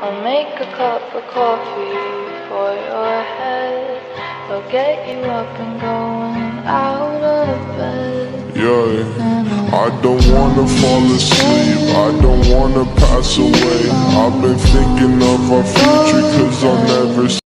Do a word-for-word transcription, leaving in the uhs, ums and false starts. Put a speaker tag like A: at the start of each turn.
A: I'll make a cup of coffee for your head. I'll get you up and going out of bed.
B: Yeah, I don't wanna fall asleep, I don't wanna pass away. I've been thinking of our future, cause I'll never